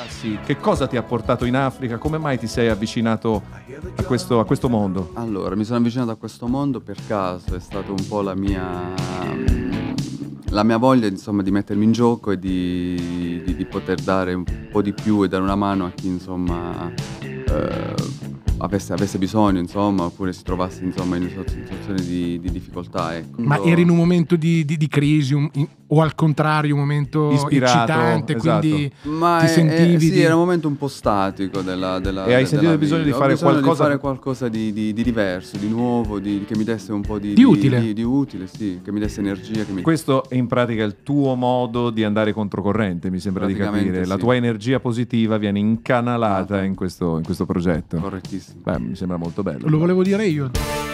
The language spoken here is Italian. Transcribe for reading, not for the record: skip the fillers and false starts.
Sì. Che cosa ti ha portato in Africa? Come mai ti sei avvicinato a questo mondo? Allora, mi sono avvicinato a questo mondo per caso, è stato un po' la mia voglia, insomma, di mettermi in gioco e di poter dare un po' di più e dare una mano a chi, insomma, avesse bisogno, insomma, oppure si trovasse, insomma, in una situazione di difficoltà, ecco. Ma eri in un momento di crisi o al contrario un momento Ispirato, eccitante, esatto. quindi Ma ti sentivi sì, era un momento un po' statico E hai sentito il bisogno di fare bisogno qualcosa? di fare qualcosa di diverso, di nuovo, che mi desse un po' di utile. di utile, sì, che mi desse energia, Questo è in pratica il tuo modo di andare controcorrente, mi sembra di capire. Praticamente La sì. tua energia positiva viene incanalata in questo progetto. correttissimo. Beh, mi sembra molto bello. lo volevo dire io.